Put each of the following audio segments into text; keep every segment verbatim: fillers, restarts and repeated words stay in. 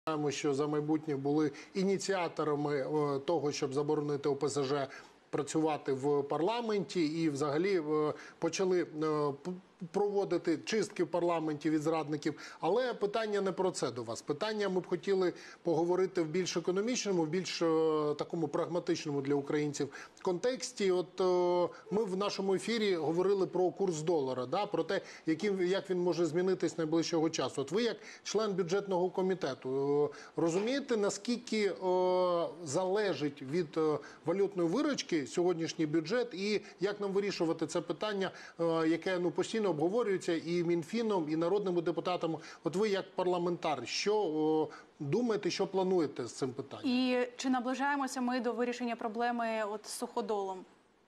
Знаємо, що «За майбутнє» були ініціаторами того, щоб заборонити О Пе Зе Же працювати в парламенті, і взагалі почали проводити чистки в парламенті від зрадників. Але питання не про це до вас. Питання ми б хотіли поговорити в більш економічному, в більш такому прагматичному для українців контексті. От ми в нашому ефірі говорили про курс долара, да, про те, яким, як він може змінитись найближчого часу. От ви, як член бюджетного комітету, розумієте, наскільки о, залежить від о, валютної виручки сьогоднішній бюджет, і як нам вирішувати це питання, о, яке ну постійно обговорюється і Мінфіном, і народними депутатами. От ви як парламентар, що о, думаєте, що плануєте з цим питанням? І чи наближаємося ми до вирішення проблеми от з суходолом?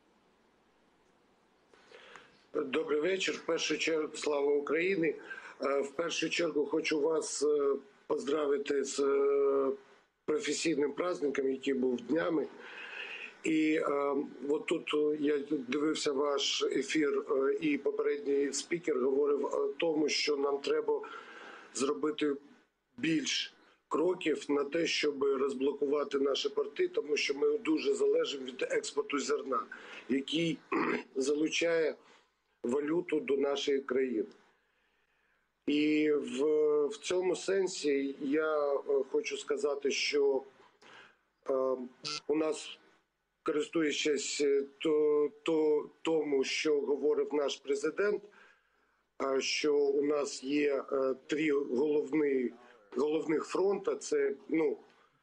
Добрий вечір. В першу чергу, слава Україні. В першу чергу хочу вас поздравити з професійним праздником, який був днями. І е, от тут я дивився ваш ефір, і попередній спікер говорив о тому, що нам треба зробити більш кроків на те, щоб розблокувати наші порти, тому що ми дуже залежимо від експорту зерна, який залучає валюту до нашої країни. І в, в цьому сенсі я хочу сказати, що е, у нас, користуючись то, то, тому, що говорив наш президент, що у нас є три головні, головних фронта. Це, ну,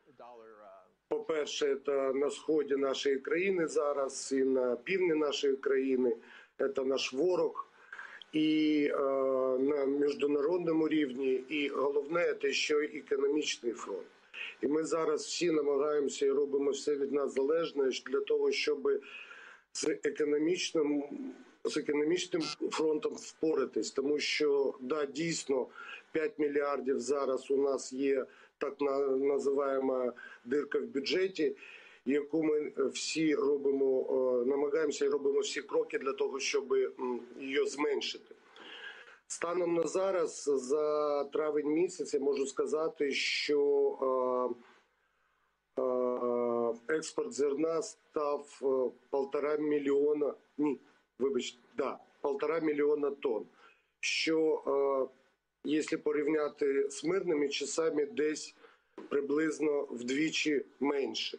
по-перше, це на сході нашої країни зараз і на півдні нашої країни, це наш ворог. І е, на міжнародному рівні, і головне, це ще й економічний фронт. І ми зараз всі намагаємося і робимо все від нас залежне для того, щоб з економічним, з економічним фронтом впоратись. Тому що, да, дійсно, п'ять мільярдів зараз у нас є так називаємо дирка в бюджеті, яку ми всі робимо, намагаємося і робимо всі кроки для того, щоб її зменшити. Станом на зараз, за травень місяць, я можу сказати, що е, е, експорт зерна став е, полтора мільйона, ні, вибачте, да, полтора мільйона тонн, що, е, якщо порівняти з мирними часами, десь приблизно вдвічі менше.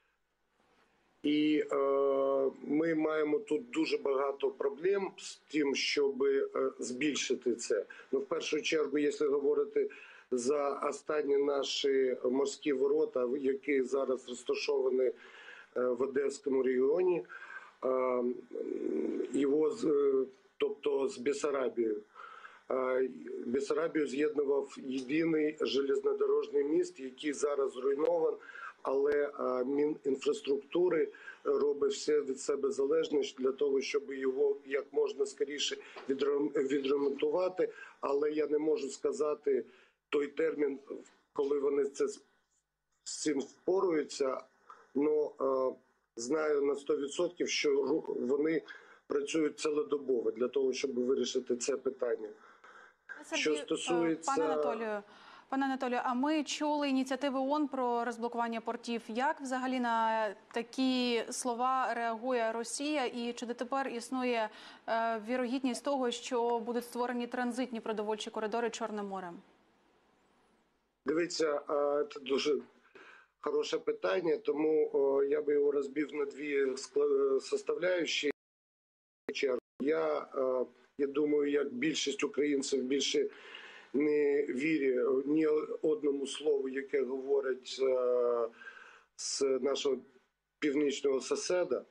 І е, ми маємо тут дуже багато проблем з тим, щоб е, збільшити це. Ну, в першу чергу, якщо говорити за останні наші морські ворота, які зараз розташовані е, в Одеському регіоні, е, його, е, тобто з Бессарабією. Е, Бессарабію з'єднував єдиний железнодорожний міст, який зараз зруйнований. Але Мінінфраструктури робить все від себе залежне для того, щоб його як можна скоріше відремонтувати. Але я не можу сказати той термін, коли вони це, з цим впораються. Але знаю на сто відсотків, що вони працюють цілодобово для того, щоб вирішити це питання. Сергій, що стосується... Пане Анатолію, Пане Анатолію, а ми чули ініціативи ООН про розблокування портів. Як взагалі на такі слова реагує Росія? І чи дотепер існує е, вірогідність того, що будуть створені транзитні продовольчі коридори Чорним морем? Дивіться, це дуже хороше питання, тому я би його розбив на дві составляючі. Я, я думаю, як більшість українців більше не вірю ні одному слову, яке говорить е, з нашого північного сусіда.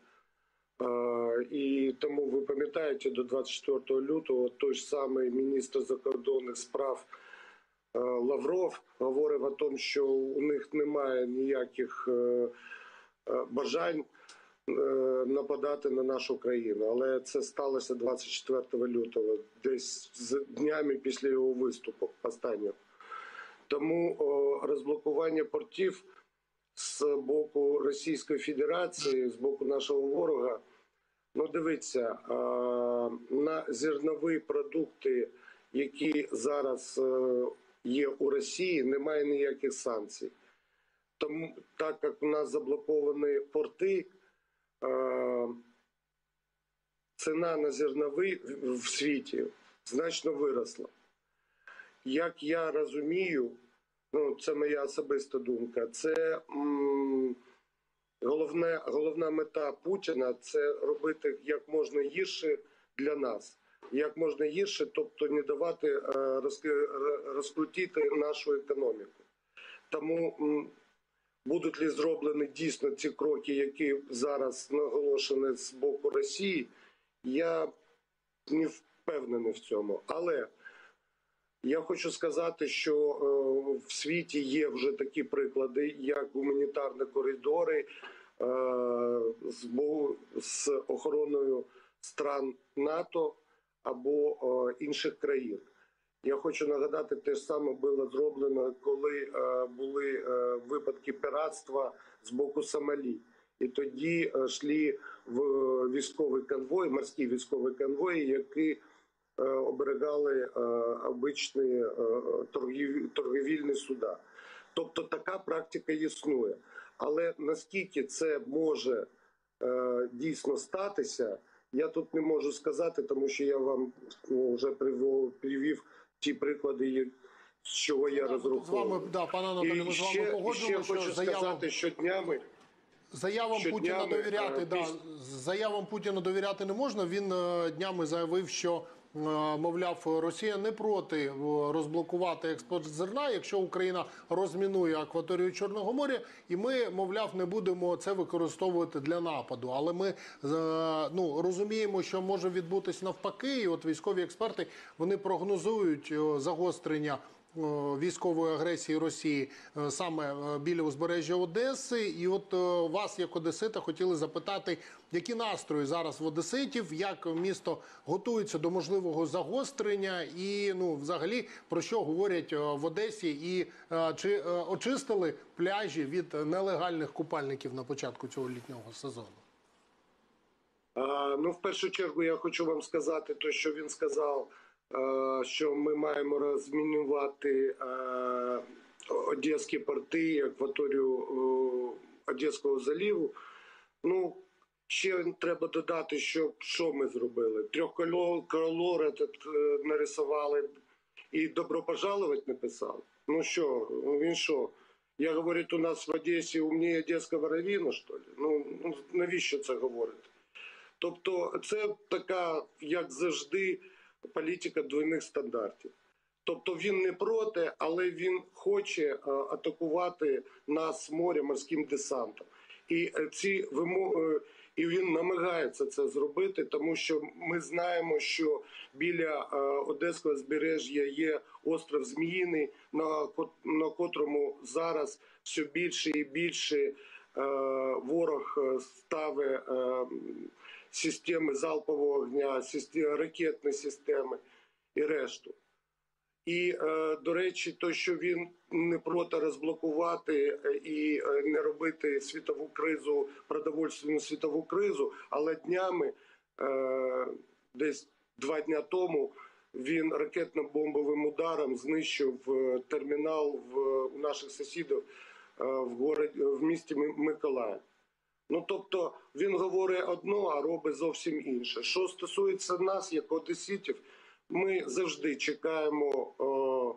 Е, і тому ви пам'ятаєте, до двадцять четвертого лютого той ж самий міністр закордонних справ е, Лавров говорив о тому, що у них немає ніяких е, е, бажань нападати на нашу країну. Але це сталося двадцять четвертого лютого, десь з днями після його виступу останнього. Тому о, розблокування портів з боку Російської Федерації, з боку нашого ворога, ну дивіться, а, на зернові продукти, які зараз а, є у Росії, немає ніяких санкцій. Тому, так як у нас заблоковані порти, е, ціна на зерновий в світі значно виросла. Як я розумію, ну, це моя особиста думка, це м, головне, головна мета Путіна – це робити як можна гірше для нас. Як можна гірше, тобто не давати е, розкрутити нашу економіку. Тому м, будуть ли зроблені дійсно ці кроки, які зараз наголошені з боку Росії, я не впевнений в цьому. Але я хочу сказати, що е, в світі є вже такі приклади, як гуманітарні коридори е, з, з охороною стран НАТО або е, інших країн. Я хочу нагадати, те ж саме було зроблено, коли е, були е, випадки піратства з боку Сомалі. І тоді е, йшли в військовий конвой, морські військові конвої, які е, оберігали е, обичні е, торгів, торгівельні суда. Тобто така практика існує. Але наскільки це може е, дійсно статися, я тут не можу сказати, тому що я вам ну, вже привів, привів ті приклади, з чого я розраховував. З вами, да, пане Анатолій, ми з вами погоджуємо, що хочу заявам, сказати, що днями... заявам що Путіна днями, довіряти, а, да, піс... заявам Путіна довіряти не можна. Він е, днями заявив, що е, мовляв, Росія не проти е, розблокувати експорт зерна, якщо Україна розмінує акваторію Чорного моря, і ми, мовляв, не будемо це використовувати для нападу. Але ми е, ну, розуміємо, що може відбутись навпаки, і от військові експерти, вони прогнозують е, загострення військової агресії Росії саме біля узбережжя Одеси. І от вас, як одесита, хотіли запитати, які настрої зараз в одеситів, як місто готується до можливого загострення і, ну, взагалі, про що говорять в Одесі і чи очистили пляжі від нелегальних купальників на початку цього літнього сезону? А, ну, в першу чергу я хочу вам сказати те, що він сказав, що ми маємо розмінувати одеські порти, акваторію Одеського заліву. Ну, ще треба додати, що, що ми зробили. Трьохколор нарисували і «Добро пожаловать» написав. Ну що, він що? Я, говорить, у нас в Одесі умніє одеського равіна, що ли? Ну, навіщо це говорити? Тобто це така, як завжди, політика двойних стандартів. Тобто він не проти, але він хоче атакувати нас з моря морським десантом. І ці вимоги, і він намагається це зробити, тому що ми знаємо, що біля Одеського узбережжя є острів Зміїний, на, на котрому зараз все більше і більше ворог ставить системи залпового вогня, ракетні системи і решту. І, до речі, то, що він не проти розблокувати і не робити світову кризу, продовольственну світову кризу, але днями, десь два дня тому, він ракетно-бомбовим ударом знищив термінал в, у наших сусідів в, городі, в місті Миколаїв. Ну, тобто, він говорить одно, а робить зовсім інше. Що стосується нас, як одеситів, ми завжди чекаємо о, о,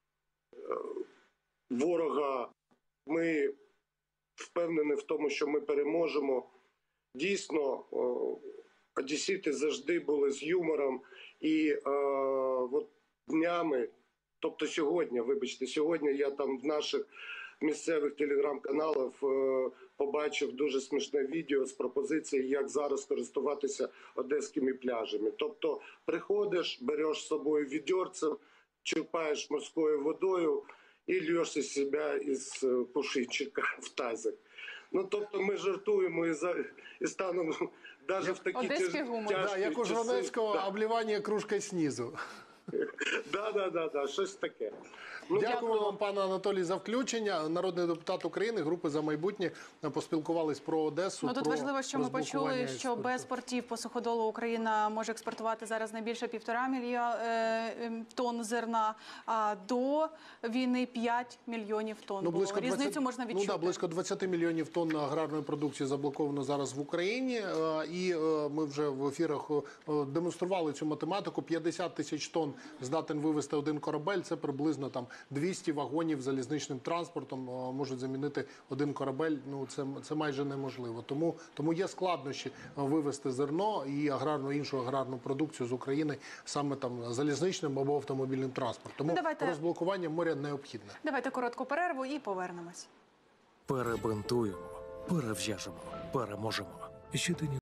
ворога. Ми впевнені в тому, що ми переможемо. Дійсно, о, одесити завжди були з юмором. І о, от днями, тобто сьогодні, вибачте, сьогодні я там в наших місцевих телеграм-каналах е, побачив дуже смішне відео з пропозицією, як зараз користуватися одеськими пляжами. Тобто приходиш, береш з собою відерцем, черпаєш морською водою і льєш із себе із пушинчика в тазик. Ну, тобто ми жартуємо і, за, і станемо навіть в такі одеський гумор. тяжкі Да, як у Жванецького да. обливання кружкою знизу. Да, да, да, да, щось таке. Ну, Дякую вам, пане Анатолій, за включення. Народний депутат України, групи «За майбутнє» поспілкувались про Одесу. Ну, тут про важливо, що ми розблокування почули, що експорту. без портів по суходолу Україна може експортувати зараз не більше півтора мільйона е, тонн зерна, а до війни п'ять мільйонів тонн Ну, було. близько Різницю двадцять можна відчути. Ну, да, близько двадцять мільйонів тонн аграрної продукції заблоковано зараз в Україні. Е, І е, ми вже в ефірах е, демонстрували цю математику. п'ятдесят тисяч тонн здатен вивезти один корабель. Це приблизно там двісті вагонів залізничним транспортом е, можуть замінити один корабель. Ну, це, це майже неможливо. Тому, тому є складнощі вивезти зерно і аграрну, іншу аграрну продукцію з України саме там залізничним або автомобільним транспортом. Тому Ну, давайте- розблокування моря необхідне. Давайте коротку перерву і повернемось. Перебинтуємо, перев'яжемо, переможемо. Єдині